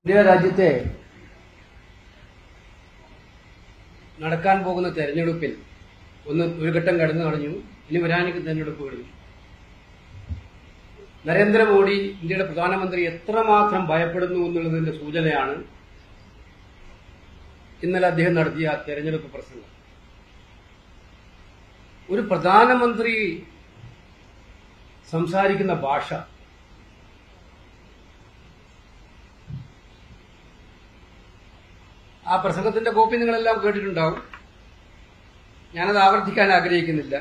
India രാജ്യത്തെ നടക്കാൻ പോകുന്ന തെരഞ്ഞെടുപ്പിൽ ഒരു ഘട്ടം കടന്നു കളഞ്ഞു. ഇനി വരാനിരിക്കുന്ന തെരഞ്ഞെടുപ്പ് കഴിഞ്ഞു. നരേന്ദ്രമോദി ഇന്ത്യയുടെ പ്രധാനമന്ത്രി എത്രമാത്രം ഭയപ്പെടുന്നു എന്നുള്ളതിന്റെ സൂചനയാണ് ഇന്നലെ അദ്ദേഹം നടത്തിയ തെരഞ്ഞെടുപ്പ് പ്രസംഗം. ഒരു പ്രധാനമന്ത്രി സംസാരിക്കുന്ന ഭാഷ, ആ പ്രസംഗത്തിന്റെ കോപ്പി നിങ്ങളെല്ലാം കേട്ടിട്ടുണ്ടാവും. ഞാനത് ആവർത്തിക്കാൻ ആഗ്രഹിക്കുന്നില്ല.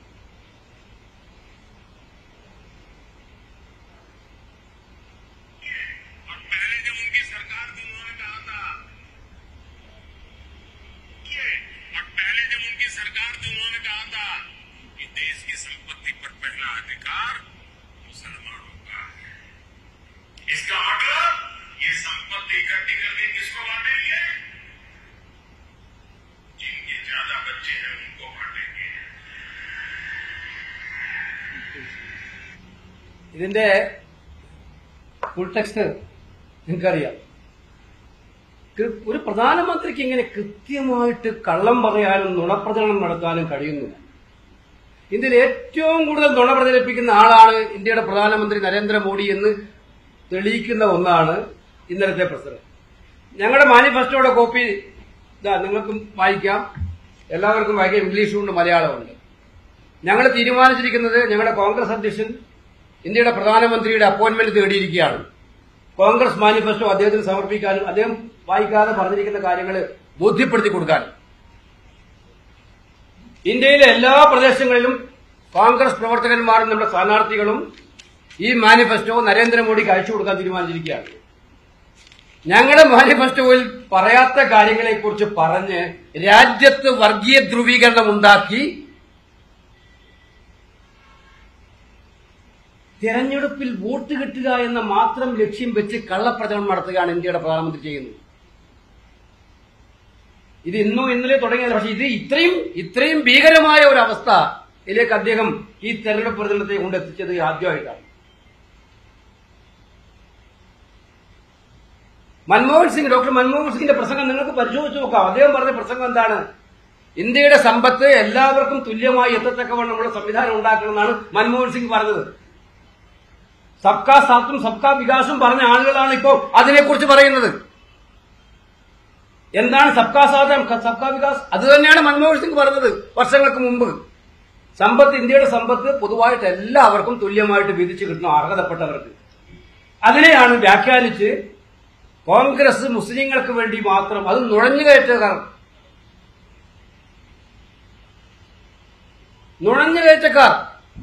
इसका मतलब ये संपत्ति इकट्ठी करके किसको बांटेंगे? जिनके ज्यादा बच्चे हैं उनको बांटेंगे. ഇതിന്റെ ഫുൾ ടെക്സ്റ്റ് നിങ്ങൾക്കറിയാം. ഒരു പ്രധാനമന്ത്രിക്ക് ഇങ്ങനെ കൃത്യമായിട്ട് കള്ളം പറയാനും നുണപ്രചരണം നടത്താനും കഴിയുന്നില്ല. ഇന്ത്യയിൽ ഏറ്റവും കൂടുതൽ നുണ പ്രചരിപ്പിക്കുന്ന ആളാണ് ഇന്ത്യയുടെ പ്രധാനമന്ത്രി നരേന്ദ്രമോദി എന്ന് തെളിയിക്കുന്ന ഒന്നാണ് ഇന്നലത്തെ പ്രസംഗം. ഞങ്ങളുടെ മാനിഫെസ്റ്റോയുടെ കോപ്പി നിങ്ങൾക്കും വായിക്കാം, എല്ലാവർക്കും വായിക്കാം. ഇംഗ്ലീഷുമുണ്ട്, മലയാളമുണ്ട്. ഞങ്ങൾ തീരുമാനിച്ചിരിക്കുന്നത്, ഞങ്ങളുടെ കോൺഗ്രസ് അധ്യക്ഷൻ ഇന്ത്യയുടെ പ്രധാനമന്ത്രിയുടെ അപ്പോയിന്റ്മെന്റ് തേടിയിരിക്കുകയാണ്. കോൺഗ്രസ് മാനിഫെസ്റ്റോ അദ്ദേഹത്തിന് സമർപ്പിക്കാനും അദ്ദേഹം വായിക്കാതെ പറഞ്ഞിരിക്കുന്ന കാര്യങ്ങൾ ബോധ്യപ്പെടുത്തി കൊടുക്കാനും. ഇന്ത്യയിലെ എല്ലാ പ്രദേശങ്ങളിലും കോൺഗ്രസ് പ്രവർത്തകന്മാരും നമ്മുടെ സ്ഥാനാർത്ഥികളും ഈ മാനിഫെസ്റ്റോ നരേന്ദ്രമോദിക്ക് അയച്ചു കൊടുക്കാൻ തീരുമാനിച്ചിരിക്കുകയാണ്. ഞങ്ങളുടെ മാനിഫെസ്റ്റോയിൽ പറയാത്ത കാര്യങ്ങളെക്കുറിച്ച് പറഞ്ഞ് രാജ്യത്ത് വർഗീയ ധ്രുവീകരണം ഉണ്ടാക്കി തെരഞ്ഞെടുപ്പിൽ വോട്ട് കിട്ടുക എന്ന മാത്രം ലക്ഷ്യം വെച്ച് കള്ളപ്രചരണം നടത്തുകയാണ് ഇന്ത്യയുടെ പ്രധാനമന്ത്രി ചെയ്യുന്നത്. ഇത് ഇന്നോ ഇന്നലെ തുടങ്ങിയത്. പക്ഷേ ഇത് ഇത്രയും ഭീകരമായ ഒരു അവസ്ഥയിലേക്ക് അദ്ദേഹം ഈ തെരഞ്ഞെടുപ്പ് പ്രചരണത്തെ കൊണ്ടെത്തിച്ചത് ആദ്യമായിട്ടാണ്. ഡോക്ടർ മൻമോഹൻ സിംഗിന്റെ പ്രസംഗം നിങ്ങൾക്ക് പരിശോധിച്ച് നോക്കാം. അദ്ദേഹം പറഞ്ഞ പ്രസംഗം എന്താണ്? ഇന്ത്യയുടെ സമ്പത്ത് എല്ലാവർക്കും തുല്യമായി എത്തത്തക്കവണ്ണമുള്ള സംവിധാനം ഉണ്ടാക്കണമെന്നാണ് മൻമോഹൻ സിംഗ് പറഞ്ഞത്. സബ്കാ സാത്തും സബ്കാ വികാസും പറഞ്ഞ ആളുകളാണ് ഇപ്പോൾ അതിനെക്കുറിച്ച് പറയുന്നത്. എന്താണ് സബ്കാ സാത്ത്, സബ്കാ വികാസ്? അത് തന്നെയാണ് മൻമോഹൻ സിംഗ് പറഞ്ഞത് വർഷങ്ങൾക്ക് മുമ്പ്. ഇന്ത്യയുടെ സമ്പത്ത് പൊതുവായിട്ട് എല്ലാവർക്കും തുല്യമായിട്ട് വീതിച്ചു കിട്ടണം, അർഹതപ്പെട്ടവർക്ക്. അതിനെയാണ് വ്യാഖ്യാനിച്ച് കോൺഗ്രസ് മുസ്ലിങ്ങൾക്ക് വേണ്ടി മാത്രം, അത് നുഴഞ്ഞുകയറ്റക്കാർ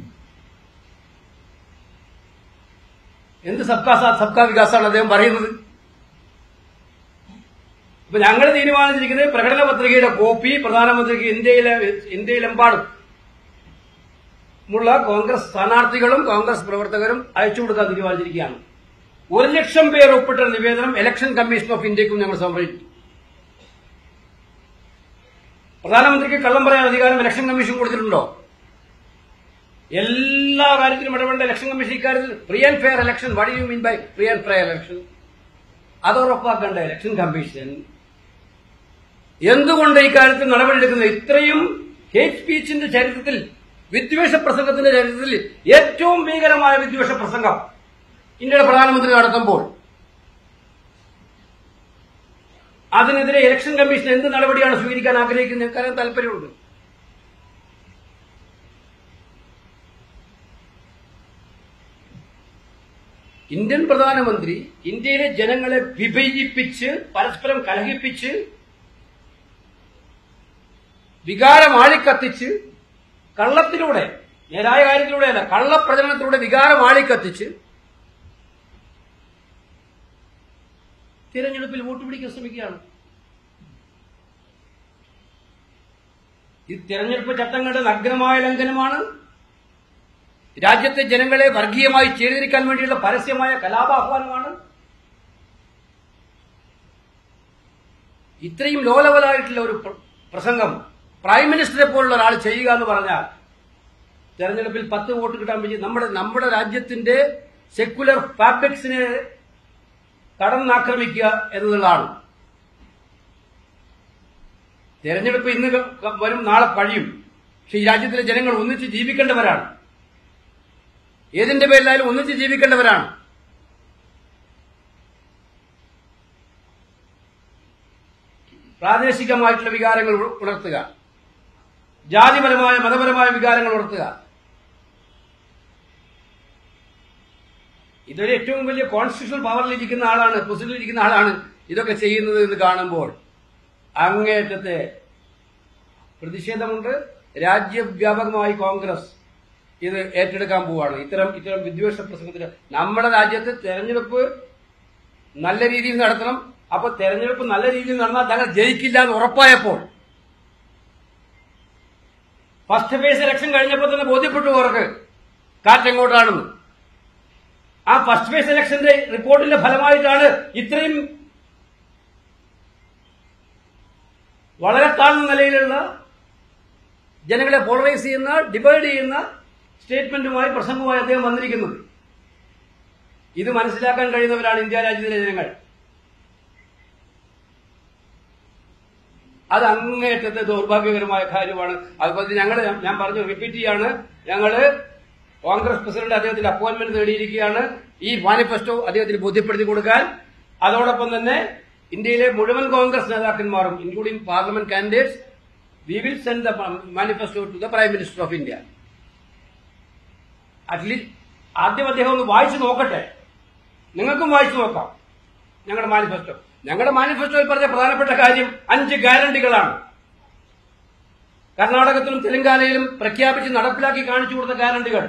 എന്ത് സബ്കാ സാത്ത് സബ്കാ വികാസാണ് അദ്ദേഹം പറയുന്നത്. ഇപ്പൊ ഞങ്ങൾ തീരുമാനിച്ചിരിക്കുന്നത് പ്രകടന പത്രികയുടെ കോപ്പി പ്രധാനമന്ത്രിക്ക് ഇന്ത്യയിലെമ്പാടും ഉള്ള കോൺഗ്രസ് സ്ഥാനാർത്ഥികളും കോൺഗ്രസ് പ്രവർത്തകരും അയച്ചു കൊടുക്കാൻ തീരുമാനിച്ചിരിക്കുകയാണ്. 1,00,000 പേർ ഒപ്പിട്ട നിവേദനം ഇലക്ഷൻ കമ്മീഷൻ ഓഫ് ഇന്ത്യക്കും ഞങ്ങൾ സമർപ്പിച്ചു. പ്രധാനമന്ത്രിക്ക് കള്ളം പറയാൻ അധികാരം ഇലക്ഷൻ കമ്മീഷൻ കൊടുത്തിട്ടുണ്ടോ? എല്ലാ കാര്യത്തിലും ഇടപെടേണ്ട ഇലക്ഷൻ കമ്മീഷൻ ഇക്കാര്യത്തിൽ free and fair election, what you mean by free and fair election? അത് ഉറപ്പാക്കേണ്ട ഇലക്ഷൻ കമ്മീഷൻ എന്തുകൊണ്ട് ഇക്കാര്യത്തിൽ നടപടിയെടുക്കുന്നത്? ഇത്രയും ഹേറ്റ് സ്പീച്ചിന്റെ ചരിത്രത്തിൽ, വിദ്വേഷ പ്രസംഗത്തിന്റെ ചരിത്രത്തിൽ ഏറ്റവും ഭീകരമായ വിദ്വേഷ പ്രസംഗം ഇന്ത്യയുടെ പ്രധാനമന്ത്രി നടത്തുമ്പോൾ അതിനെതിരെ ഇലക്ഷൻ കമ്മീഷൻ എന്ത് നടപടിയാണ് സ്വീകരിക്കാൻ ആഗ്രഹിക്കുന്നത്? കാരണം താല്പര്യമുണ്ട്. ഇന്ത്യൻ പ്രധാനമന്ത്രി ഇന്ത്യയിലെ ജനങ്ങളെ വിഭജിപ്പിച്ച്, പരസ്പരം കലഹിപ്പിച്ച്, വികാരം ആളിക്കത്തിച്ച്, കള്ളത്തിലൂടെ, നേരായ കാര്യത്തിലൂടെയല്ല, കള്ളപ്രചരണത്തിലൂടെ വികാരം ആളിക്കത്തിച്ച് തിരഞ്ഞെടുപ്പിൽ വോട്ട് പിടിക്കാൻ ശ്രമിക്കുകയാണ്. ഈ തിരഞ്ഞെടുപ്പ് ചട്ടങ്ങളുടെ നഗ്നമായ ലംഘനമാണ്. രാജ്യത്തെ ജനങ്ങളെ വർഗീയമായി ചേർത്തിരിക്കാൻ വേണ്ടിയുള്ള പരസ്യമായ കലാപാഹ്വാനമാണ്. ഇത്രയും ലോലവലായിട്ടുള്ള ഒരു പ്രസംഗം പ്രൈം മിനിസ്റ്ററെ പോലുള്ള ഒരാൾ ചെയ്യുക എന്ന് പറഞ്ഞാൽ തെരഞ്ഞെടുപ്പിൽ 10 വോട്ട് കിട്ടാൻ വേണ്ടി നമ്മുടെ രാജ്യത്തിന്റെ സെക്യുലർ ഫാബ്രിക്സിനെ കടന്നാക്രമിക്കുക എന്നതാണ്. തെരഞ്ഞെടുപ്പ് ഇന്ന് വരും, നാളെ കഴിയും. പക്ഷെ ഈ രാജ്യത്തിലെ ജനങ്ങൾ ഒന്നിച്ച് ജീവിക്കേണ്ടവരാണ്. ഏതിന്റെ പേരിലായാലും ഒന്നിച്ച് ജീവിക്കേണ്ടവരാണ്. പ്രാദേശികമായിട്ടുള്ള വികാരങ്ങൾ ഉണർത്തുക, ജാതിപരമായ മതപരമായ വികാരങ്ങൾ ഉണർത്തുക. ഇതൊരു ഏറ്റവും വലിയ കോൺസ്റ്റിറ്റ്യൂഷണൽ പവറിലിരിക്കുന്ന ആളാണ്, പ്രസിഡന്റിലിരിക്കുന്ന ആളാണ് ഇതൊക്കെ ചെയ്യുന്നത് എന്ന് കാണുമ്പോൾ അങ്ങേയറ്റത്തെ പ്രതിഷേധമുണ്ട്. രാജ്യവ്യാപകമായി കോൺഗ്രസ് ഇത് ഏറ്റെടുക്കാൻ പോവുകയാണ്. ഇത്തരം വിദ്വേഷ പ്രസംഗത്തിന് നമ്മുടെ രാജ്യത്ത് തെരഞ്ഞെടുപ്പ് നല്ല രീതിയിൽ നടത്തണം. അപ്പൊ തെരഞ്ഞെടുപ്പ് നല്ല രീതിയിൽ നടന്നാൽ തങ്ങൾ ജയിക്കില്ല എന്ന് ഉറപ്പായപ്പോൾ ഫസ്റ്റ് ഫേസ് ഇലക്ഷൻ കഴിഞ്ഞപ്പോൾ തന്നെ ബോധ്യപ്പെട്ടു അവർക്ക് കാറ്റെങ്ങോട്ടാണെന്ന്. ആ ഫസ്റ്റ് ഫേസ് ഇലക്ഷന്റെ റിപ്പോർട്ടിന്റെ ഫലമായിട്ടാണ് ഇത്രയും വളരെ താഴ്ന്ന നിലയിലുള്ള ജനങ്ങളെ പോളറൈസ് ചെയ്യുന്ന, ഡിവൈഡ് ചെയ്യുന്ന സ്റ്റേറ്റ്മെന്റുമായി, പ്രസംഗവുമായി അദ്ദേഹം വന്നിരിക്കുന്നത്. ഇത് മനസ്സിലാക്കാൻ കഴിയുന്നവരാണ് ഇന്ത്യ രാജ്യത്തിലെ ജനങ്ങൾ. അത് അങ്ങേയറ്റത്തെ ദൗർഭാഗ്യകരമായ കാര്യമാണ്. അതുപോലെ ഞാൻ പറഞ്ഞു, റിപ്പീറ്റ് ചെയ്യാണ്, ഞങ്ങള് കോൺഗ്രസ് പ്രസിഡന്റ് അദ്ദേഹത്തിന്റെ അപ്പോയിന്റ്മെന്റ് നേടിയിരിക്കുകയാണ്. ഈ മാനിഫെസ്റ്റോ അദ്ദേഹത്തിന് ബോധ്യപ്പെടുത്തി കൊടുക്കാൻ, അതോടൊപ്പം തന്നെ ഇന്ത്യയിലെ മുഴുവൻ കോൺഗ്രസ് നേതാക്കന്മാരും including parliament candidates, we will send the manifesto to the prime minister of India. At least ആദ്യം അദ്ദേഹം ഒന്ന് വായിച്ചു നോക്കട്ടെ. നിങ്ങൾക്കും വായിച്ചു നോക്കാം ഞങ്ങളുടെ മാനിഫെസ്റ്റോ. ഞങ്ങളുടെ മാനിഫെസ്റ്റോയിൽ പറഞ്ഞ പ്രധാനപ്പെട്ട കാര്യം 5 ഗ്യാരണ്ടികളാണ്. കർണാടകത്തിലും തെലങ്കാനയിലും പ്രഖ്യാപിച്ച് നടപ്പിലാക്കി കാണിച്ചു കൊടുത്ത ഗ്യാരണ്ടികൾ.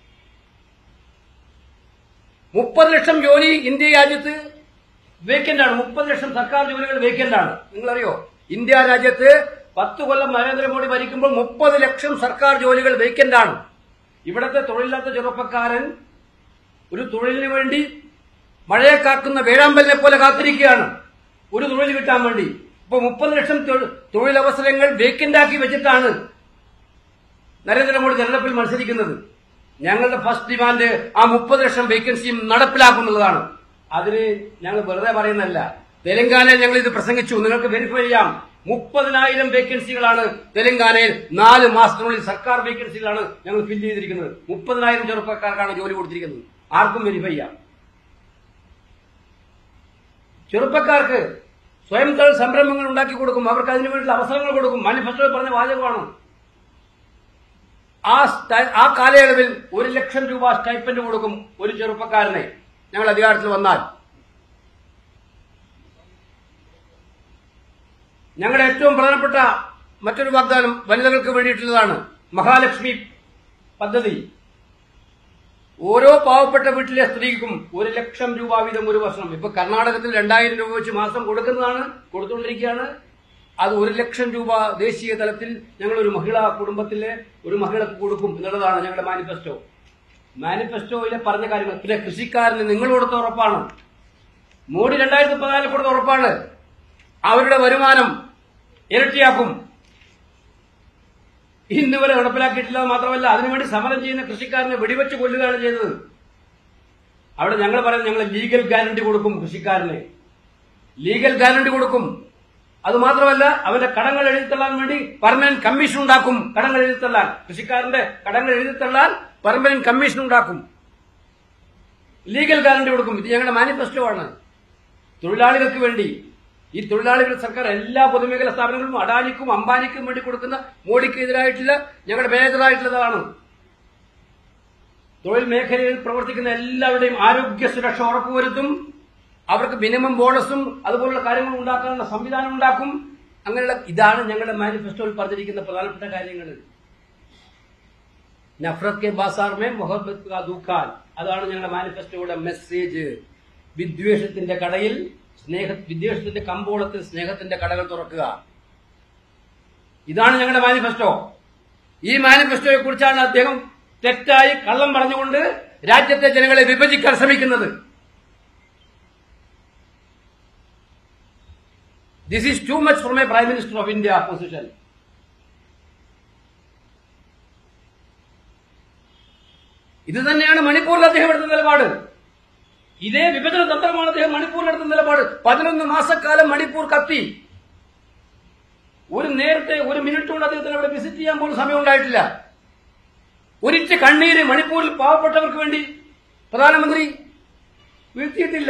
30 ലക്ഷം ജോലി ഇന്ത്യ രാജ്യത്ത് വേക്കന്റ് ആണ്. 30 ലക്ഷം സർക്കാർ ജോലികൾ വേക്കന്റ് ആണ്. നിങ്ങളറിയോ, ഇന്ത്യ രാജ്യത്ത് 10 കൊല്ലം നരേന്ദ്രമോദി ഭരിക്കുമ്പോൾ 30 ലക്ഷം സർക്കാർ ജോലികൾ വേക്കന്റ് ആണ്. ഇവിടത്തെ തൊഴിലില്ലാത്ത ചെറുപ്പക്കാരൻ ഒരു തൊഴിലിന് വേണ്ടി മഴയെ കാക്കുന്ന വേഴാമ്പലിനെ പോലെ കാത്തിരിക്കുകയാണ് ഒരു തൊഴിൽ കിട്ടാൻ വേണ്ടി. ഇപ്പൊ 30 ലക്ഷം തൊഴിലവസരങ്ങൾ വേക്കന്റാക്കി വെച്ചിട്ടാണ് നരേന്ദ്രമോദി തെരഞ്ഞെടുപ്പിൽ മത്സരിക്കുന്നത്. ഞങ്ങളുടെ ഫസ്റ്റ് ഡിമാൻഡ് ആ 30 ലക്ഷം വേക്കൻസിയും നടപ്പിലാക്കുന്നുള്ളതാണ്. അതിന് ഞങ്ങൾ വെറുതെ പറയുന്നതല്ല. തെലങ്കാനയിൽ ഞങ്ങൾ ഇത് പ്രസംഗിച്ചു, നിങ്ങൾക്ക് വെരിഫൈ ചെയ്യാം. 30,000 വേക്കൻസികളാണ് തെലങ്കാനയിൽ 4 മാസത്തിനുള്ളിൽ സർക്കാർ വേക്കൻസികളാണ് ഞങ്ങൾ ഫില്ല് ചെയ്തിരിക്കുന്നത്. 30,000 ചെറുപ്പക്കാർക്കാണ് ജോലി കൊടുത്തിരിക്കുന്നത്. ആർക്കും വെരിഫൈ ചെയ്യാം. ചെറുപ്പക്കാർക്ക് സ്വയം തൊഴിൽ സംരംഭങ്ങൾ ഉണ്ടാക്കി കൊടുക്കും, അവർക്ക് അതിനു വേണ്ടിയുള്ള അവസരങ്ങൾ കൊടുക്കും. മാനിഫെസ്റ്റോയിൽ പറഞ്ഞ വാചകമാണ്. ആ കാലയളവിൽ 1 ലക്ഷം രൂപ സ്റ്റൈപ്പൻഡ് കൊടുക്കും ഒരു ചെറുപ്പക്കാരനെ ഞങ്ങൾ അധികാരത്തിൽ വന്നാൽ. ഞങ്ങളുടെ ഏറ്റവും പ്രധാനപ്പെട്ട മറ്റൊരു വാഗ്ദാനം വനിതകൾക്ക് വേണ്ടിയിട്ടുള്ളതാണ്. മഹാലക്ഷ്മി പദ്ധതി. ഓരോ പാവപ്പെട്ട വീട്ടിലെ സ്ത്രീക്കും 1 ലക്ഷം രൂപ വീതം ഒരു വർഷം. ഇപ്പൊ കർണാടകത്തിൽ 2000 രൂപ വെച്ച് മാസം കൊടുത്തുകൊണ്ടിരിക്കുകയാണ്. അത് 1 ലക്ഷം രൂപ ദേശീയ തലത്തിൽ ഞങ്ങൾ ഒരു മഹിളാ കുടുംബത്തിലെ ഒരു മഹിളക്ക് കൊടുക്കും എന്നുള്ളതാണ് ഞങ്ങളുടെ മാനിഫെസ്റ്റോ. മാനിഫെസ്റ്റോയിലെ പറഞ്ഞ കാര്യങ്ങൾ. പിന്നെ കൃഷിക്കാരന് നിങ്ങൾ കൊടുത്ത ഉറപ്പാണ്. മോഡി 2014 കൊടുത്ത ഉറപ്പാണ്. അവരുടെ വരുമാനം ഇരട്ടിയാക്കും. ഇന്ന് വരെ നടപ്പിലാക്കിയിട്ടില്ല. മാത്രമല്ല, അതിനുവേണ്ടി സമരം ചെയ്യുന്ന കൃഷിക്കാരനെ വെടിവെച്ച് കൊല്ലുകയാണ് ചെയ്തത്. അവിടെ ഞങ്ങൾ പറയുന്നത് ഞങ്ങൾ ലീഗൽ ഗ്യാരണ്ടി കൊടുക്കും. കൃഷിക്കാരന് ലീഗൽ ഗ്യാരണ്ടി കൊടുക്കും. അതുമാത്രമല്ല, അവന്റെ കടങ്ങൾ എഴുതിത്തള്ളാൻ വേണ്ടി പെർമനന്റ് കമ്മീഷൻ ഉണ്ടാക്കും. കടങ്ങൾ എഴുതിത്തള്ളാൻ, കൃഷിക്കാരന്റെ കടങ്ങൾ എഴുതിത്തള്ളാൻ പെർമനന്റ് കമ്മീഷൻ ഉണ്ടാക്കും. ലീഗൽ ഗ്യാരണ്ടി കൊടുക്കും. ഇത് ഞങ്ങളുടെ മാനിഫെസ്റ്റോ ആണ്. തൊഴിലാളികൾക്ക് വേണ്ടി. ഈ തൊഴിലാളികൾ സർക്കാർ എല്ലാ പൊതുമേഖലാ സ്ഥാപനങ്ങളും അഡാനിക്കും അംബാനിക്കും വേണ്ടി കൊടുക്കുന്ന മോഡിക്ക് എതിരായിട്ടുള്ള ഞങ്ങളുടെ മേഖലയായിട്ടുള്ളതാണ്. തൊഴിൽ മേഖലയിൽ പ്രവർത്തിക്കുന്ന എല്ലാവരുടെയും ആരോഗ്യ സുരക്ഷ ഉറപ്പുവരുത്തും. അവർക്ക് മിനിമം ബോണസും അതുപോലുള്ള കാര്യങ്ങൾ ഉണ്ടാക്കാനുള്ള സംവിധാനം ഉണ്ടാക്കും. അങ്ങനെയുള്ള ഇതാണ് ഞങ്ങളുടെ മാനിഫെസ്റ്റോയിൽ പറഞ്ഞിരിക്കുന്ന പ്രധാനപ്പെട്ട കാര്യങ്ങൾ. നഫ്രത് കെ ബാസാർ മേ മുഹബ്ബത്ത് കാ ദുഖാൻ. അതാണ് ഞങ്ങളുടെ മാനിഫെസ്റ്റോയുടെ മെസ്സേജ്. വിദ്വേഷത്തിന്റെ കടയിൽ വിദ്വേഷത്തിന്റെ കമ്പോളത്തിൽ സ്നേഹത്തിന്റെ കടകൾ തുറക്കുക. ഇതാണ് ഞങ്ങളുടെ മാനിഫെസ്റ്റോ. ഈ മാനിഫെസ്റ്റോയെ കുറിച്ചാണ് അദ്ദേഹം തെറ്റായി കള്ളം പറഞ്ഞുകൊണ്ട് രാജ്യത്തെ ജനങ്ങളെ വിഭജിക്കാൻ ശ്രമിക്കുന്നത്. This is too much from a Prime Minister of India position. ഇത് തന്നെയാണ് മണിപ്പൂരിൽ അദ്ദേഹം എടുത്ത നിലപാട്. ഇതേ വിഭജന തന്ത്രമാണ് അദ്ദേഹം മണിപ്പൂരിലെടുത്ത നിലപാട്. 11 മാസക്കാലം മണിപ്പൂർ കത്തി. നേരത്തെ ഒരു മിനിറ്റ് കൊണ്ട് അദ്ദേഹത്തിന് അവിടെ വിസിറ്റ് ചെയ്യാൻ പോലും സമയം ഉണ്ടായിട്ടില്ല. ഒരിറ്റ് കണ്ണീര് മണിപ്പൂരിൽ പാവപ്പെട്ടവർക്ക് വേണ്ടി പ്രധാനമന്ത്രി വീഴ്ത്തിയിട്ടില്ല.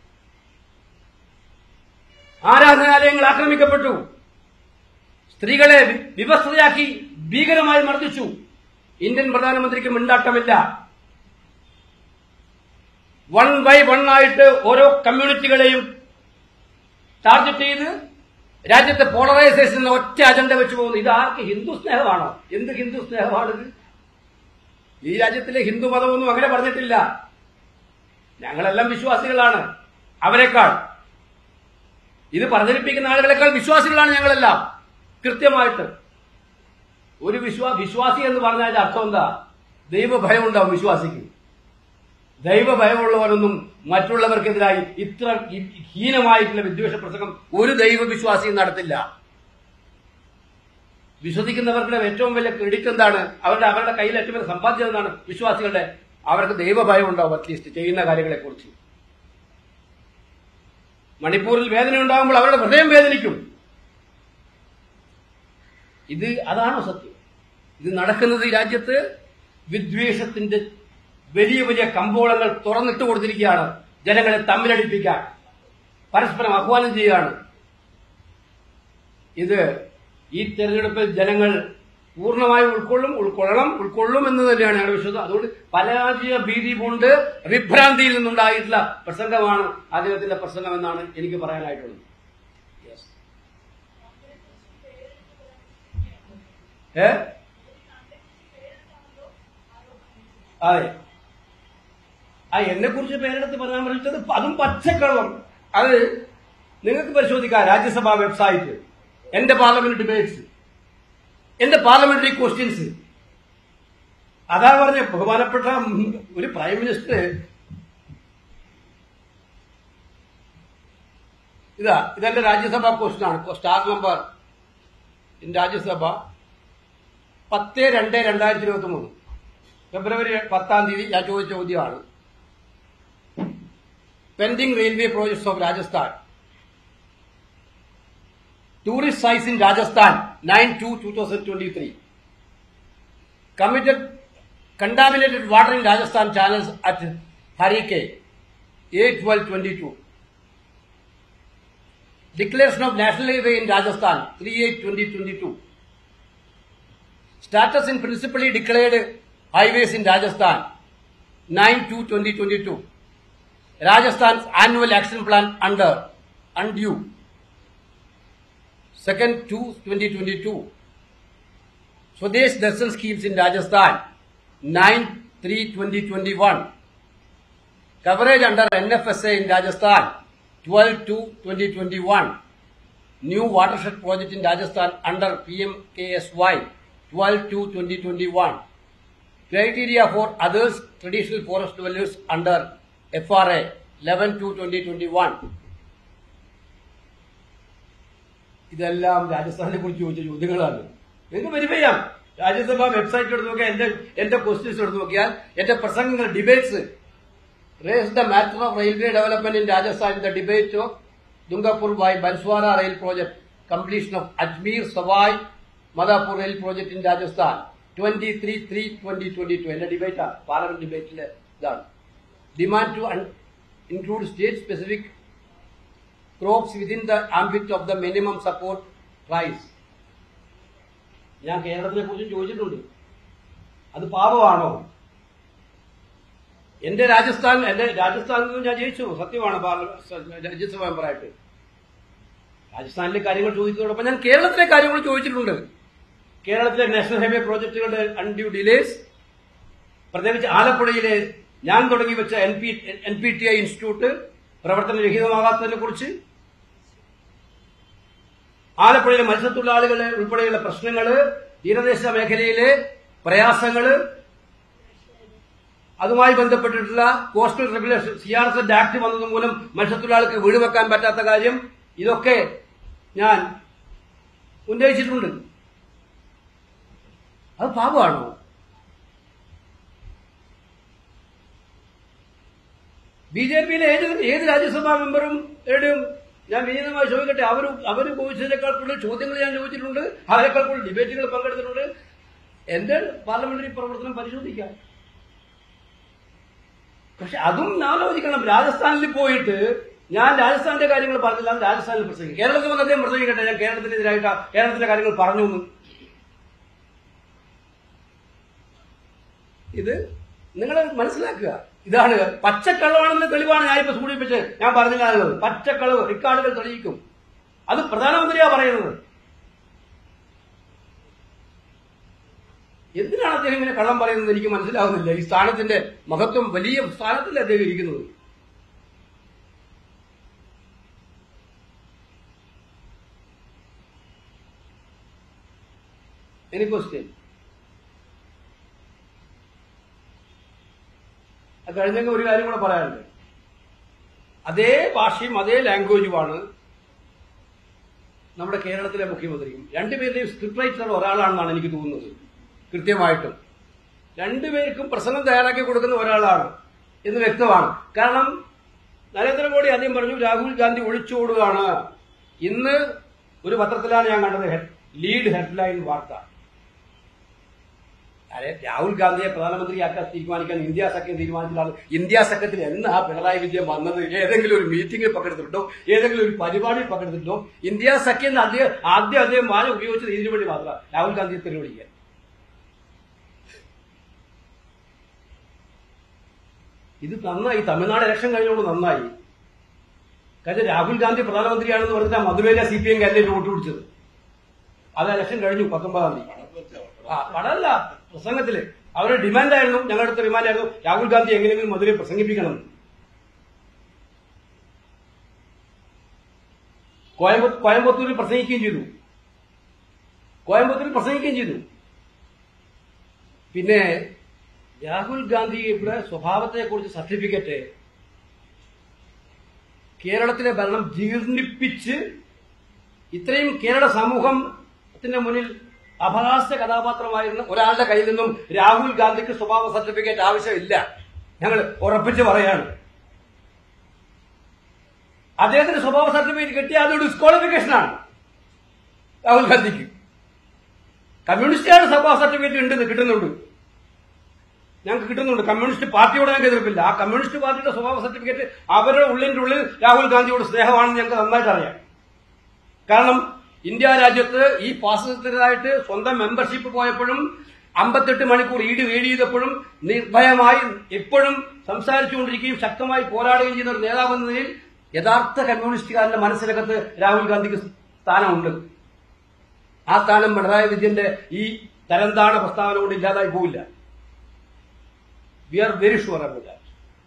ആരാധനാലയങ്ങൾ ആക്രമിക്കപ്പെട്ടു. സ്ത്രീകളെ വിവസ്ത്രയാക്കി ഭീകരമായി മർദ്ദിച്ചു. ഇന്ത്യൻ പ്രധാനമന്ത്രിക്ക് മിണ്ടാട്ടമില്ല. 1 by 1 ആയിട്ട് ഓരോ കമ്മ്യൂണിറ്റികളെയും ടാർഗറ്റ് ചെയ്ത് രാജ്യത്തെ പോളറൈസേഷൻ എന്ന ഒറ്റ അജണ്ട വെച്ച് പോകുന്നു. ഇത് ആർക്ക് ഹിന്ദു സ്നേഹമാണോ? എന്ത് ഹിന്ദു സ്നേഹമാണിത്? ഈ രാജ്യത്തിലെ ഹിന്ദു മതമൊന്നും അങ്ങനെ പറഞ്ഞിട്ടില്ല. ഞങ്ങളെല്ലാം വിശ്വാസികളാണ്. അവരെക്കാൾ ഇത് പ്രചരിപ്പിക്കുന്ന ആളുകളെക്കാൾ വിശ്വാസികളാണ് ഞങ്ങളെല്ലാം. കൃത്യമായിട്ട് ഒരു വിശ്വാസി എന്ന് പറഞ്ഞാൽ അർത്ഥം എന്താ? ദൈവഭയം ഉണ്ടാവും വിശ്വാസിക്ക്. ദൈവഭയമുള്ളവരൊന്നും മറ്റുള്ളവർക്കെതിരായി ഇത്ര ഹീനമായിട്ടുള്ള വിദ്വേഷ പ്രസംഗം ഒരു ദൈവവിശ്വാസിയും നടത്തില്ല. വിശ്വസിക്കുന്നവരുടെ ഏറ്റവും വലിയ ക്രെഡിറ്റ് എന്താണ്? അവരുടെ കയ്യിൽ ഏറ്റവും വലിയ സമ്പാദ്യം എന്താണ്? വിശ്വാസികളുടെ. അവർക്ക് ദൈവഭയം ഉണ്ടാവും അറ്റ്ലീസ്റ്റ് ചെയ്യുന്ന കാര്യങ്ങളെക്കുറിച്ച്. മണിപ്പൂരിൽ വേദന ഉണ്ടാകുമ്പോൾ അവരുടെ ഹൃദയം വേദനിക്കും. അതാണോ സത്യം? ഇത് നടക്കുന്നത് ഈ രാജ്യത്ത് വിദ്വേഷത്തിന്റെ വലിയ വലിയ കമ്പോളങ്ങൾ തുറന്നിട്ട് കൊടുത്തിരിക്കുകയാണ്. ജനങ്ങളെ തമ്മിലടിപ്പിക്കാൻ പരസ്പരം ആഹ്വാനം ചെയ്യുകയാണ്. ഈ തെരഞ്ഞെടുപ്പിൽ ജനങ്ങൾ പൂർണ്ണമായി ഉൾക്കൊള്ളും എന്ന് തന്നെയാണ് ഞങ്ങളുടെ വിശ്വാസം. അതുകൊണ്ട് പരാജയ ഭീതി കൊണ്ട് വിഭ്രാന്തിയിൽ നിന്നുണ്ടായിട്ടുള്ള പ്രസംഗമാണ് അദ്ദേഹത്തിന്റെ പ്രസംഗം എന്നാണ് എനിക്ക് പറയാനായിട്ടുള്ളത്. അതെ, എന്നെ കുറിച്ച് പേരെടുത്ത് പറയാൻ പറഞ്ഞത് അതും പച്ചക്കള്ളം. അത് നിങ്ങൾക്ക് പരിശോധിക്കാം. രാജ്യസഭാ വെബ്സൈറ്റ്, എന്റെ പാർലമെന്റ് ഡിബേറ്റ്സ്, എന്റെ പാർലമെന്ററി ക്വസ്റ്റ്യൻസ്. അതാ പറഞ്ഞ ബഹുമാനപ്പെട്ട ഒരു പ്രൈം മിനിസ്റ്റർ ഇതെന്റെ രാജ്യസഭാ ക്വസ്റ്റ്യൻ ആണ്. സ്റ്റാർ നമ്പർ രാജ്യസഭ 10/2/2023 ഫെബ്രുവരി 10 ഞാൻ ചോദിച്ച ചോദ്യമാണ്. Pending railway projects of Rajasthan. Tourist sites in Rajasthan 9/2/2023. Contaminated water in Rajasthan channels at Harike 8/12/22. Declaration of National Highway in Rajasthan 3/8/2022. Status in principally declared highways in Rajasthan 9/2/2022. Rajasthan's annual action plan undue 2/2/2022. Swadesh Darshan schemes in Rajasthan 9/3/2021. Coverage under NFSA in Rajasthan 12/2/2021. New watershed project in Rajasthan under PMKSY 12/2/2021. Criteria for others traditional forest dwellers under FRA 11/2/2021. ഇതെല്ലാം രാജസ്ഥാനെ കുറിച്ച് ചോദിച്ച ചോദ്യങ്ങളാണ്. നിങ്ങൾക്ക് verify ചെയ്യാം. രാജ്യസഭാ website എടുത്ത് നോക്കിയാൽ എന്റെ questions എടുത്ത് നോക്കിയാൽ എന്റെ പ്രസംഗങ്ങൾ debates. Raise the matter of railway development in Rajasthan in the debate of Dungapur by Banswara rail project, completion of Ajmer Sawai Madhapur rail project in Rajasthan 23/3/2022. എന്റെ ഡിബേറ്റാ, പാർലമെന്റ് ഡിബേറ്റിലെ ഇതാണ്. Demand to include state specific crops within the ambit of the minimum support price. ഞാൻ കേരളത്തിനെ കുറിച്ചും ചോദിച്ചിട്ടുണ്ട്. അത് പാപമാണോ? എന്റെ രാജസ്ഥാനിൽ നിന്ന് ഞാൻ ജയിച്ചു, സത്യമാണ്. രാജ്യസഭ മെമ്പറായിട്ട് രാജസ്ഥാനിലെ കാര്യങ്ങൾ ചോദിച്ചതോടൊപ്പം ഞാൻ കേരളത്തിലെ കാര്യങ്ങൾ ചോദിച്ചിട്ടുണ്ട്. കേരളത്തിലെ നാഷണൽ ഹൈവേ പ്രോജക്ടുകളുടെ അൺഡ്യൂ ഡിലേസ്, പ്രത്യേകിച്ച് ആലപ്പുഴയിലെ ഞാൻ തുടങ്ങി വെച്ച NPTI ഇൻസ്റ്റിറ്റ്യൂട്ട് പ്രവർത്തനരഹിതമാകാത്തതിനെ കുറിച്ച്, ആലപ്പുഴയിലെ മത്സ്യത്തൊഴിലാളികളെ ഉൾപ്പെടെയുള്ള പ്രശ്നങ്ങള്, തീരദേശ മേഖലയിലെ പ്രയാസങ്ങള്, അതുമായി ബന്ധപ്പെട്ടിട്ടുള്ള കോസ്റ്റൽ റെഗുലേഷൻ CRZ ആക്ട് വന്നതുമൂലം മത്സ്യത്തൊഴിലാളികൾക്ക് വീട് വെക്കാൻ പറ്റാത്ത കാര്യം, ഇതൊക്കെ ഞാൻ ഉന്നയിച്ചിട്ടുണ്ട്. അത് പാപമാണോ? 1 BJP-യിലെ ഏത് രാജ്യസഭാ മെമ്പറും എവിടെയും ഞാൻ വിനീതമായി ചോദിക്കട്ടെ, അവർ ചോദിച്ചതിനേക്കാൾ കൂടുതൽ ചോദ്യങ്ങൾ ഞാൻ ചോദിച്ചിട്ടുണ്ട്, അവരെക്കാൾ കൂടുതൽ ഡിബേറ്റുകൾ പങ്കെടുത്തിട്ടുണ്ട്. എന്റെ പാർലമെന്ററി പ്രവർത്തനം പരിശോധിക്കാം. പക്ഷെ അതും ആലോചിക്കണം. രാജസ്ഥാനിൽ പോയിട്ട് ഞാൻ രാജസ്ഥാന്റെ കാര്യങ്ങൾ പറഞ്ഞില്ല, രാജസ്ഥാനിൽ പ്രസംഗിക്കും. കേരളത്തിൽ വന്ന് അദ്ദേഹം പ്രസംഗിക്കട്ടെ, ഞാൻ കേരളത്തിനെതിരായിട്ട് കേരളത്തിലെ കാര്യങ്ങൾ പറഞ്ഞു എന്ന്. ഇത് നിങ്ങൾ മനസ്സിലാക്കുക. ഇതാണ് പച്ചക്കള്ളമാണെന്ന് തെളിവാണ് ഞാനിപ്പോ സൂചിപ്പിച്ച് ഞാൻ പറഞ്ഞില്ലാതുള്ളത്. പച്ചക്കളവ് റെക്കോർഡുകൾ തെളിയിക്കും. അത് പ്രധാനമന്ത്രിയാ പറയുന്നത്. എന്തിനാണ് അദ്ദേഹം ഇങ്ങനെ കള്ളം പറയുന്നത് എനിക്ക് മനസ്സിലാവുന്നില്ല. ഈ സ്ഥാനത്തിന്റെ മഹത്വം, വലിയ സ്ഥാനത്തില്ല അദ്ദേഹം ഇരിക്കുന്നത്. Any question? കഴിഞ്ഞെങ്കിൽ ഒരു കാര്യം കൂടെ പറയാനുണ്ട്. അതേ ഭാഷയും അതേ ലാംഗ്വേജുമാണ് നമ്മുടെ കേരളത്തിലെ മുഖ്യമന്ത്രിയും. രണ്ടുപേരുടെയും സ്ക്രിപ്റ്റ് റൈറ്റർ ഒരാളാണെന്നാണ് എനിക്ക് തോന്നുന്നത്. കൃത്യമായിട്ടും രണ്ടുപേർക്കും പ്രസംഗം തയ്യാറാക്കി കൊടുക്കുന്ന ഒരാളാണ് എന്ന് വ്യക്തമാണ്. കാരണം നരേന്ദ്രമോദി ആദ്യം പറഞ്ഞു രാഹുൽ ഗാന്ധി ഒളിച്ചോടുകയാണ്. ഇന്ന് ഒരു പത്രത്തിലാണ് ഞാൻ കണ്ടത് ലീഡ് ഹെഡ്ലൈൻ വാർത്ത. രാഹുൽ ഗാന്ധിയെ പ്രധാനമന്ത്രിയാക്കാൻ തീരുമാനിക്കാൻ ഇന്ത്യ സഖ്യം തീരുമാനിച്ചതാണ്. ഇന്ത്യ സഖ്യത്തിൽ എന്നാ പിണറായി വിജയൻ വന്നത്? ഏതെങ്കിലും ഒരു മീറ്റിംഗിൽ പങ്കെടുത്തിട്ടുണ്ടോ? ഏതെങ്കിലും ഒരു പരിപാടിയിൽ പങ്കെടുത്തിട്ടുണ്ടോ? ഇന്ത്യ സഖ്യം ആദ്യം അദ്ദേഹം വാചകം ഉപയോഗിച്ചത് ഇതിനു വേണ്ടി മാത്രം, രാഹുൽ ഗാന്ധിയെ തെളിവിടിക്കാൻ. ഇത് നന്നായി. തമിഴ്നാട് ഇലക്ഷൻ കഴിഞ്ഞോണ്ട് നന്നായി. കാരണം രാഹുൽ ഗാന്ധി പ്രധാനമന്ത്രിയാണെന്ന് പറഞ്ഞിട്ട് മധുമേല CPM കാൻഡിഡേറ്റ് വോട്ട് പിടിച്ചത്. അത് ഇലക്ഷൻ കഴിഞ്ഞു 19-ാം തീയതി. പടല്ല, പ്രസംഗത്തില് അവരുടെ ഡിമാൻഡായിരുന്നു, ഞങ്ങളുടെ ഡിമാൻഡായിരുന്നു രാഹുൽ ഗാന്ധി എങ്ങനെയെങ്കിലും മധുരയെ പ്രസംഗിപ്പിക്കണം. കോയമ്പത്തൂരിൽ പ്രസംഗിക്കുകയും ചെയ്തു. പിന്നെ രാഹുൽ ഗാന്ധിയുടെ സ്വഭാവത്തെക്കുറിച്ച് സർട്ടിഫിക്കറ്റ് കേരളത്തിലെ ഭരണം ജീർണിപ്പിച്ച് ഇത്രയും കേരള സമൂഹത്തിന്റെ മുന്നിൽ അപഹാസ്യ കഥാപാത്രമായിരുന്ന ഒരാളുടെ കയ്യിൽ നിന്നും രാഹുൽ ഗാന്ധിക്ക് സ്വഭാവ സർട്ടിഫിക്കറ്റ് ആവശ്യമില്ല. ഞങ്ങൾ ഉറപ്പിച്ച് പറയാണ്. അദ്ദേഹത്തിന് സ്വഭാവ സർട്ടിഫിക്കറ്റ് കിട്ടിയ അതൊരു ഡിസ്ക്വാളിഫിക്കേഷനാണ് രാഹുൽ ഗാന്ധിക്ക്. കമ്മ്യൂണിസ്റ്റുകാരുടെ സ്വഭാവ സർട്ടിഫിക്കറ്റ് ഉണ്ട്, കിട്ടുന്നുണ്ട്, ഞങ്ങൾക്ക് കിട്ടുന്നുണ്ട്. കമ്മ്യൂണിസ്റ്റ് പാർട്ടിയോട് ഞങ്ങൾക്ക് എതിർപ്പില്ല. ആ കമ്മ്യൂണിസ്റ്റ് പാർട്ടിയുടെ സ്വഭാവ സർട്ടിഫിക്കറ്റ് അവരുടെ ഉള്ളിന്റെ ഉള്ളിൽ രാഹുൽ ഗാന്ധിയോട് സ്നേഹമാണെന്ന് ഞങ്ങൾക്ക് നന്നായിട്ട് അറിയാം. കാരണം ഇന്ത്യ രാജ്യത്ത് ഈ ഫാസിസത്തിനായിട്ട് സ്വന്തം മെമ്പർഷിപ്പ് പോയപ്പോഴും 58 മണിക്കൂർ റീഡ് ചെയ്തപ്പോഴും നിർഭയമായി എപ്പോഴും സംസാരിച്ചുകൊണ്ടിരിക്കുകയും ശക്തമായി പോരാടുകയും ചെയ്യുന്ന ഒരു നേതാവെന്ന നിലയിൽ യഥാർത്ഥ കമ്മ്യൂണിസ്റ്റുകാരുടെ മനസ്സിനകത്ത് രാഹുൽ ഗാന്ധിക്ക് സ്ഥാനമുണ്ട്. ആ സ്ഥാനം പിണറായി വിജയന്റെ ഈ തരംതാണ പ്രസ്താവന കൊണ്ട് ഇല്ലാതായി പോവില്ല. We are very sure about that.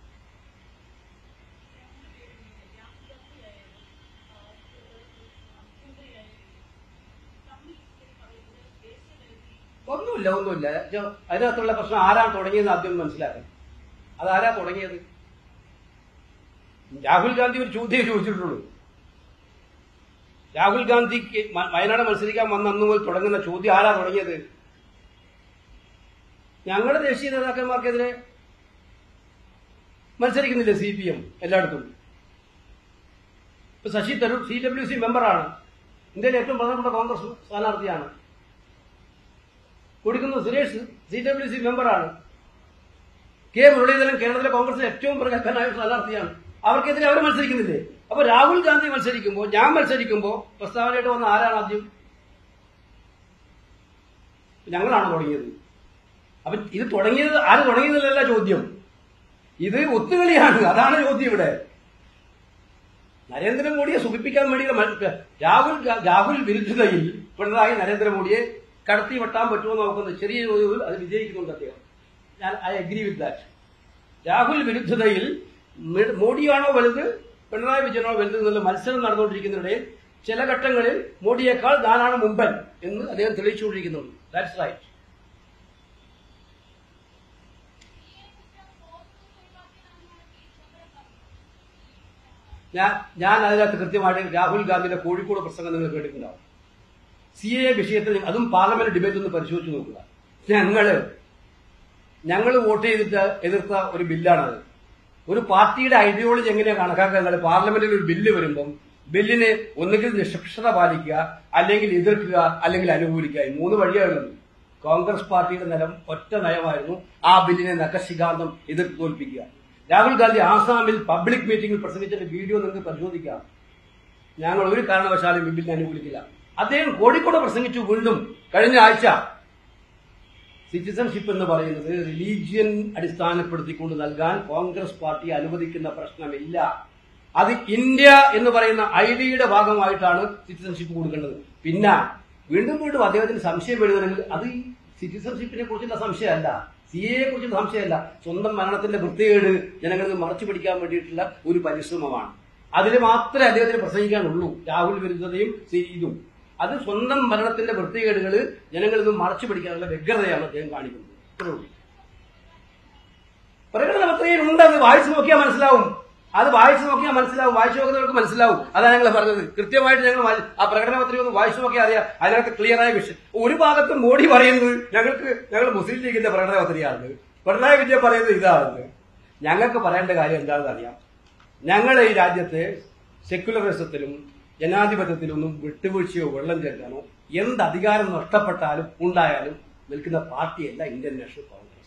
ഒന്നുമില്ല. അതിനകത്തുള്ള പ്രശ്നം ആരാണ് തുടങ്ങിയത് ആദ്യം മനസ്സിലാക്കണം. അതാരാ തുടങ്ങിയത്? രാഹുൽ ഗാന്ധി ഒരു ചോദ്യം ചോദിച്ചിട്ടുള്ളൂ. രാഹുൽ ഗാന്ധിക്ക് വയനാട് മത്സരിക്കാൻ വന്ന അന്ന് മുതൽ തുടങ്ങുന്ന ചോദ്യം ആരാ തുടങ്ങിയത്? ഞങ്ങളുടെ ദേശീയ നേതാക്കന്മാർക്കെതിരെ മത്സരിക്കുന്നില്ലേ CPM എല്ലായിടത്തും? ഇപ്പൊ ശശി തരൂർ CWC മെമ്പറാണ്, ഇന്ത്യയിലെ ഏറ്റവും പ്രധാനപ്പെട്ട കോൺഗ്രസ് സ്ഥാനാർത്ഥിയാണ്. കൊടുക്കുന്ന സുരേഷ് CWC മെമ്പറാണ്. കെ മുരളീധരൻ കേരളത്തിലെ കോൺഗ്രസിലെ ഏറ്റവും പ്രഗത്ഭനായ സ്ഥാനാർത്ഥിയാണ്. അവർക്കെതിരെ അവർ മത്സരിക്കുന്നില്ലേ? അപ്പൊ രാഹുൽ ഗാന്ധി മത്സരിക്കുമ്പോൾ, ഞാൻ മത്സരിക്കുമ്പോൾ പ്രസ്താവനയായിട്ട് വന്ന ആരാണ് ആദ്യം? ഞങ്ങളാണ് തുടങ്ങിയത്. അപ്പൊ ഇത് തുടങ്ങിയത് ആര് തുടങ്ങിയതല്ല ചോദ്യം, ഇത് ഒത്തുകളിയാണ്. അതാണ് ചോദ്യം ഇവിടെ. നരേന്ദ്രമോദിയെ സുഖിപ്പിക്കാൻ വേണ്ടി രാഹുൽ വിരുദ്ധതയിൽ പിണറായി നരേന്ദ്രമോദിയെ കടത്തി വെട്ടാൻ പറ്റുമോ നോക്കുന്നത് ചെറിയ ചോദ്യത്തിൽ അത് വിജയിക്കുന്നുണ്ട് അദ്ദേഹം. I agree with that. Rahul വിരുദ്ധതയിൽ മോഡിയാണോ വലുത് പിണറായി വിജയനാണോ വലുത് എന്നുള്ള മത്സരം നടന്നുകൊണ്ടിരിക്കുന്നതിനിടയിൽ ചില ഘട്ടങ്ങളിൽ മോഡിയേക്കാൾ ഞാനാണ് മുമ്പൻ എന്ന് അദ്ദേഹം തെളിയിച്ചുകൊണ്ടിരിക്കുന്നുണ്ട്. That's right. ഞാൻ അതിനകത്ത് കൃത്യമായിട്ട് രാഹുൽ ഗാന്ധിയുടെ കോഴിക്കോട് പ്രസംഗം നിങ്ങൾ കേട്ടിട്ടുണ്ടാവും. CAA വിഷയത്തിൽ അതും പാർലമെന്റ് ഡിബേറ്റ് ഒന്ന് പരിശോധിച്ച് നോക്കുക. ഞങ്ങൾ വോട്ട് ചെയ്തിട്ട് എതിർത്ത ഒരു ബില്ലാണത്. ഒരു പാർട്ടിയുടെ ഐഡിയോളജി എങ്ങനെയാണ് കണക്കാക്കുന്നത്? പാർലമെന്റിൽ ഒരു ബില്ല് വരുമ്പം ബില്ലിന് ഒന്നുകിൽ നിഷ്പക്ഷത പാലിക്കുക, അല്ലെങ്കിൽ എതിർക്കുക, അല്ലെങ്കിൽ അനുകൂലിക്കുക. ഈ 3 വഴിയാണുള്ളത്. കോൺഗ്രസ് പാർട്ടിയുടെ ഒറ്റ നയമായിരുന്നു ആ ബില്ലിനെ നഖശിഖാന്തം എതിർത്ത് തോൽപ്പിക്കുക. രാഹുൽ ഗാന്ധി ആസാമിൽ പബ്ലിക് മീറ്റിംഗിൽ പ്രസംഗിച്ച വീഡിയോ നിങ്ങൾക്ക് പരിശോധിക്കാം. ഞങ്ങൾ ഒരു കാരണവശാലും ഈ ബില്ലിനെ അനുകൂലിക്കില്ല. അദ്ദേഹം കോഴിക്കോട് പ്രസംഗിച്ചു. വീണ്ടും കഴിഞ്ഞ ആഴ്ച സിറ്റിസൺഷിപ്പ് എന്ന് പറയുന്നത് റിലീജിയൻ അടിസ്ഥാനപ്പെടുത്തിക്കൊണ്ട് നൽകാൻ കോൺഗ്രസ് പാർട്ടി അനുവദിക്കുന്ന പ്രശ്നമില്ല. അത് ഇന്ത്യ എന്ന് പറയുന്ന ഐഡിയയുടെ ഭാഗമായിട്ടാണ് സിറ്റിസൺഷിപ്പ് കൊടുക്കേണ്ടത്. പിന്നെ വീണ്ടും അദ്ദേഹത്തിന് സംശയം വരുന്നുണ്ടെങ്കിൽ അത് ഈ സിറ്റിസൺഷിപ്പിനെ കുറിച്ചുള്ള സംശയമല്ല, സിഎയെ കുറിച്ചുള്ള സംശയമല്ല, സ്വന്തം മരണത്തിന്റെ വൃത്തികേട് ജനങ്ങൾക്ക് മറച്ചു പിടിക്കാൻ വേണ്ടിയിട്ടുള്ള ഒരു പരിശ്രമമാണ്. അതിൽ മാത്രമേ അദ്ദേഹത്തിന് പ്രസംഗിക്കാനുള്ളൂ. രാഹുൽ വിരുദ്ധതയും ഇതും അത് സ്വന്തം ഭരണത്തിന്റെ വൃത്തികേടുകൾ ജനങ്ങളിൽ നിന്ന് മറച്ചു പിടിക്കാനുള്ള വ്യഗ്രതയാണ് അദ്ദേഹം കാണിക്കുന്നത്. ഇത്രയുള്ളൂ. പ്രകടന പത്രികയിലുണ്ട്, അത് വായിച്ചു നോക്കിയാൽ മനസ്സിലാവും. വായിച്ചു നോക്കുന്നവർക്ക് മനസ്സിലാവും. അതാണ് ഞങ്ങൾ പറഞ്ഞത്. കൃത്യമായിട്ട് ഞങ്ങൾ ആ പ്രകടന പത്രിക ഒന്ന് വായിച്ചു നോക്കിയാൽ അറിയാം. അതിനകത്ത് ക്ലിയറായ വിഷയം. ഒരു ഭാഗത്ത് മോഡി പറയുന്നത് ഞങ്ങൾ മുസ്ലിം ലീഗിന്റെ പ്രകടന പത്രികയാണ്, പിണറായി വിജയൻ പറയുന്നത് ഇതാണെന്ന്. ഞങ്ങൾക്ക് പറയേണ്ട കാര്യം എന്താണെന്ന് അറിയാം. ഞങ്ങൾ ഈ രാജ്യത്തെ സെക്യുലറിസത്തിലും ജനാധിപത്യത്തിലൊന്നും വിട്ടുവീഴ്ചയോ വെള്ളം ചേർക്കാനോ എന്ത് അധികാരം നഷ്ടപ്പെട്ടാലും ഉണ്ടായാലും നിൽക്കുന്ന പാർട്ടിയല്ല ഇന്ത്യൻ നാഷണൽ കോൺഗ്രസ്.